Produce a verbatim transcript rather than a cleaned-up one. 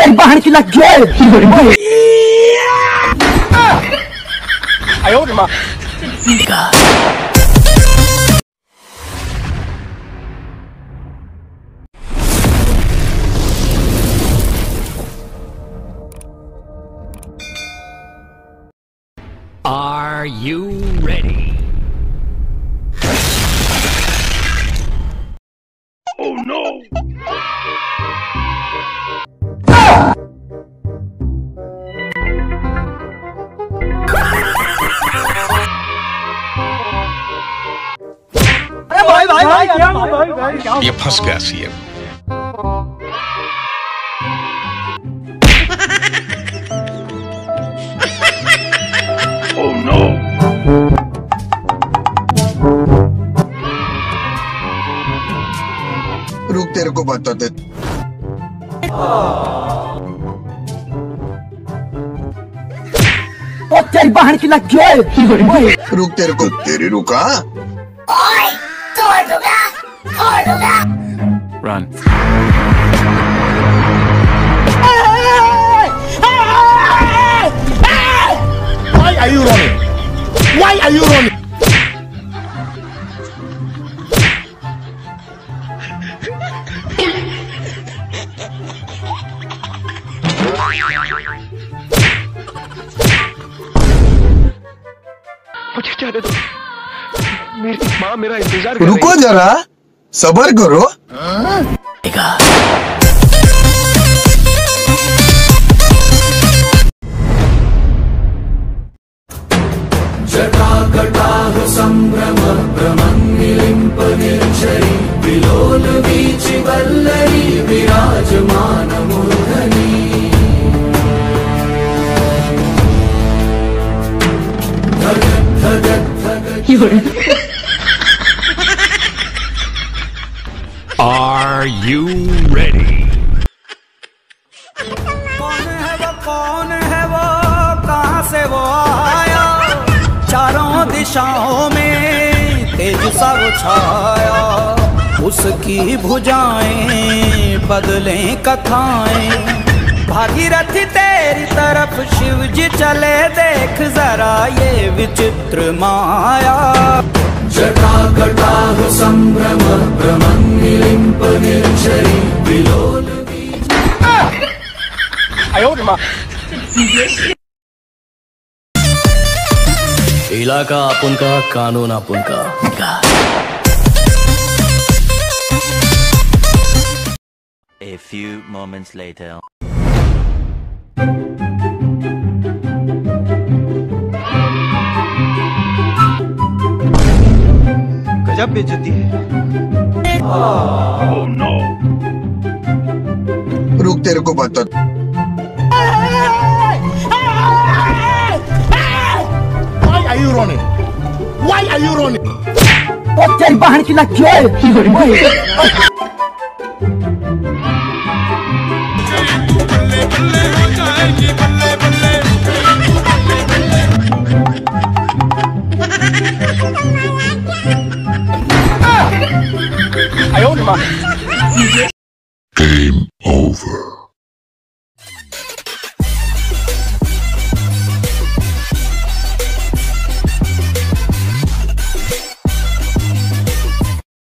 तेरी बहन की लग गई। आयो माँ। Are you ready? Oh no! अरे भाई भाई भाई क्या भाई भाई ये फंस गया सीएम। Oh no! रुक तेरे को बताते। ओ तेरी बहन की लग गई। रुक तेरे को तेरी रुका। Run. Why are you running? Why are you running? मुझे जाने दो, मेरी माँ मेरा इंतजार कर रही है। रुको जरा, सब्र करो। जटाकटाह संभ्रम भ्रमन्निलिम्प निर्झरी विलोल वीचि वल्लरी विराजमान मूर्धनि। धगत् धगत् धगत्। Are you ready? कौन है वो कौन है वो कहाँ से वो आया, चारों दिशाओं में तेज सा वो छाया। उसकी भुजाएं बदलें कथाएं, भागीरथी तेरी तरफ शिव जी चले, देख जरा ये विचित्र माया। जटाकटाह संभ्रम भ्रमन्निलिम्प निर्झरी विलोल वीचि। आयो माँ। इलाका अपन का, कानून अपन का। A few moments later. गजब बेइज्जती है। Oh no! रुक तेरे को बता। Why are you running? Why are you running? ओ तेरी बहन की लग गई। आयो माँ। Game over.